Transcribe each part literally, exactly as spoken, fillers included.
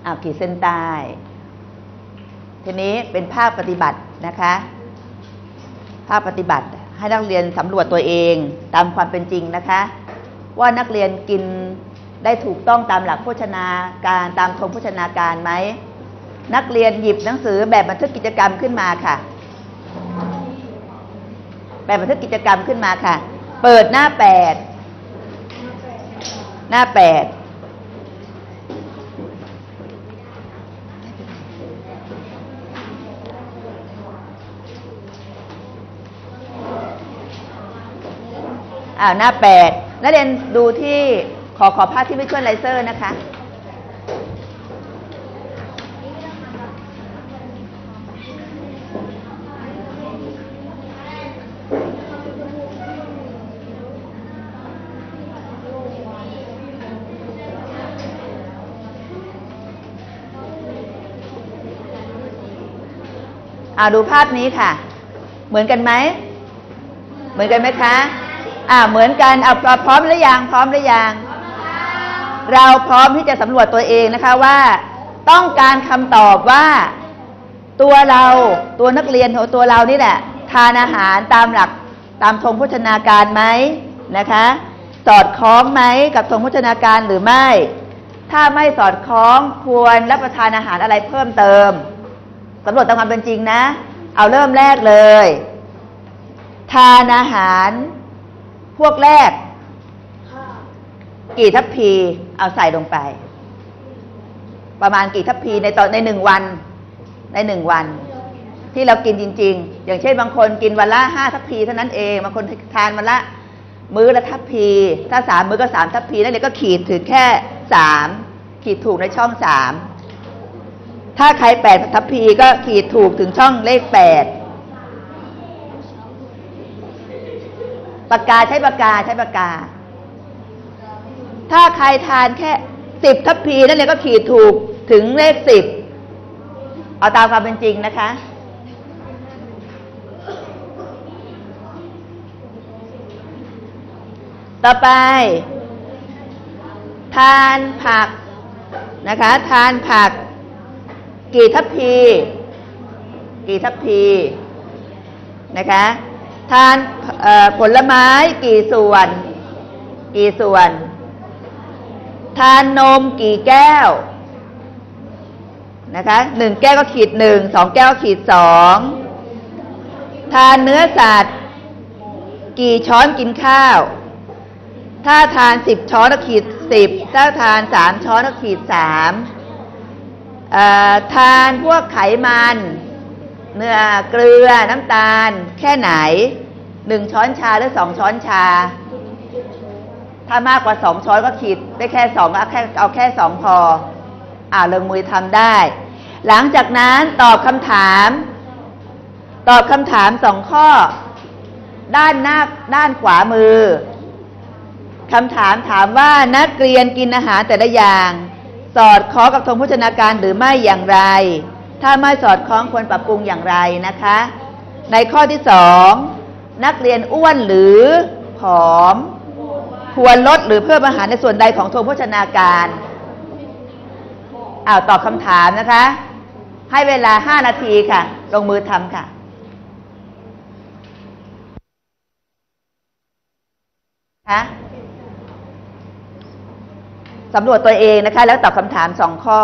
เอาขีดเส้นใต้ทีนี้เป็นภาคปฏิบัตินะคะภาคปฏิบัติให้นักเรียนสำรวจตัวเองตามความเป็นจริงนะคะว่านักเรียนกินได้ถูกต้องตามหลักโภชนาการตามธงโภชนาการไหมนักเรียนหยิบหนังสือแบบบันทึกกิจกรรมขึ้นมาค่ะแบบบันทึกกิจกรรมขึ้นมาค่ะเปิดหน้าแปดหน้าแปดอ้าวหน้าแปดนักเรียนดูที่ขอขอภาพที่วิชวลไลเซอร์นะคะอ่าดูภาพนี้ค่ะเหมือนกันไหมเหมือนกันไหมคะอ่าเหมือนกันเอาพร้อมหรือยังพร้อมหรือยังเราพร้อมที่จะสำรวจตัวเองนะคะว่าต้องการคำตอบว่าตัวเราตัวนักเรียนของตัวเรานี่แหละทานอาหารตามหลักตามธงโภชนาการไหมนะคะสอดคล้องไหมกับธงโภชนาการหรือไม่ถ้าไม่สอดคล้องควรรับประทานอาหารอะไรเพิ่มเติมสำรวจตามความเป็นจริงนะเอาเริ่มแรกเลยทานอาหารพวกแรกกี่ทัพพีเอาใส่ลงไปประมาณกี่ทัพพีในตอนในหนึ่งวันในหนึ่งวันที่เรากินจริงๆอย่างเช่นบางคนกินวันละห้าทัพพีเท่านั้นเองบางคนทานวันละมื้อละทัพพีถ้าสามมื้อก็สามทัพพีนั่นเลยก็ขีดถึงแค่สามขีดถูกในช่องสามถ้าใครแปดทัพพีก็ขีดถูกถึงช่องเลขแปดปากกาใช้ปากกาใช้ปากกาถ้าใครทานแค่สิบทัพพีนั่นเลยก็ขีดถูกถึงเลขสิบเอาตามความเป็นจริงนะคะต่อไปทานผักนะคะทานผักกี่ทัพพีกี่ทัพพีนะคะทานผลไม้กี่ส่วนกี่ส่วนทานนมกี่แก้วนะคะหนึ่งแก้วก็ขีดหนึ่งสองแก้วก็ขีดสองทานเนื้อสัตว์กี่ช้อนกินข้าวถ้าทานสิบช้อนก็ขีดสิบถ้าทานสามช้อนก็ขีดสามทานพวกไขมันเนื้อเกลือน้ำตาลแค่ไหนหนึ่งช้อนชาหรือสองช้อนชาถ้ามากกว่าสองช้อนก็ขีดได้แค่สองเอาแค่เอาแค่สองพออ่าลงมือทำได้หลังจากนั้นตอบคำถามตอบคำถามสองข้อด้านหน้าด้านขวามือคำถามถามว่านักเรียนกินอาหารแต่ละอย่างสอดคล้องกับธงโภชนาการหรือไม่อย่างไรถ้าไม่สอดคล้องควรปรับปรุงอย่างไรนะคะในข้อที่สองนักเรียนอ้วนหรือผอมควรลดหรือเพิ่มอาหารในส่วนใดของธงโภชนาการอ้าวตอบคำถามนะคะให้เวลาห้านาทีค่ะลงมือทำค่ะคะสำรวจตัวเองนะคะแล้วตอบคำถามสองข้อ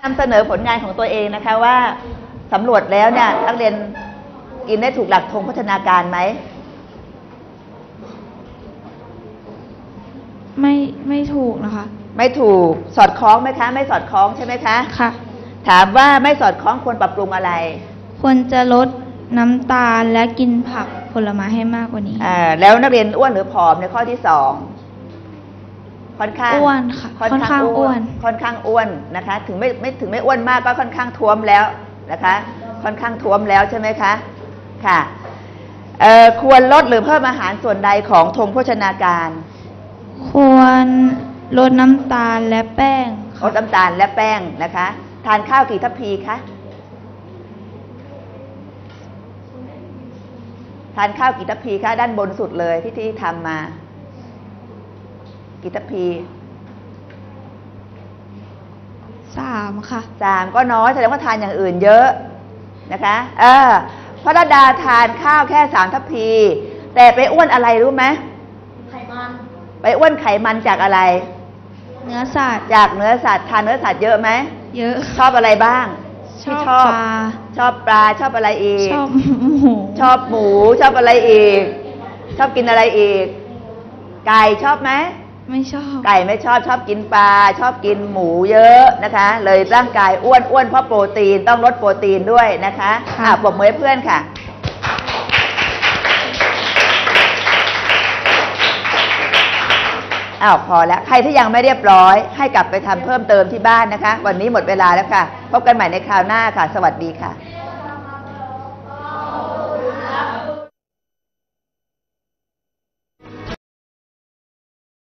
นำเสนอผลงานของตัวเองนะคะว่าสำรวจแล้วเนี่ยนักเรียนกินได้ถูกหลักธงพัฒนาการไหมไม่ไม่ถูกนะคะไม่ถูกสอดคล้องไหมคะไม่สอดคล้องใช่ไหมคะค่ะถามว่าไม่สอดคล้องควรปรับปรุงอะไรควรจะลดน้ำตาลและกินผักผลไม้ให้มากกว่านี้อ่าแล้วนักเรียนอ้วนหรือผอมในข้อที่สองค่อนข้างอ้วนค่ะค่อนข้างอ้วนค่อนข้างอ้วนนะคะถึงไม่ไม่ถึงไม่อ้วนมากก็ค่อนข้างท้วมแล้วนะคะค่อนข้างท้วมแล้วใช่ไหมคะค่ะเอ่อควรลดหรือเพิ่มอาหารส่วนใดของธงโภชนาการควรลดน้ำตาลและแป้งลดน้ำตาลและแป้งนะคะทานข้าวกี่ทัพพีคะทานข้าวกี่ทัพพีคะด้านบนสุดเลยที่ที่ทำมากี่ทัพพีสามค่ะสามก็น้อยแสดงว่าทานอย่างอื่นเยอะนะคะเออพระดาทานข้าวแค่สามทัพพีแต่ไปอ้วนอะไรรู้ไหมไขมันไปอ้วนไขมันจากอะไรเนื้อสัตว์จากเนื้อสัตว์ทานเนื้อสัตว์เยอะไหมเยอะชอบอะไรบ้างชอบปลาชอบปลาชอบอะไรอีกชอบหมูชอบหมูชอบอะไรอีกชอบกินอะไรอีกไก่ชอบไหมไม่ชอบไก่ไม่ชอบชอบกินปลาชอบกินหมูเยอะนะคะเลยร่างกายอ้วนอ้วนเพราะโปรตีนต้องลดโปรตีนด้วยนะคะอ่ะปรบมือให้เพื่อนค่ะอ้าวพอแล้วใครที่ยังไม่เรียบร้อยให้กลับไปทำเพิ่มเติมที่บ้านนะคะวันนี้หมดเวลาแล้วค่ะพบกันใหม่ในคราวหน้าค่ะสวัสดีค่ะ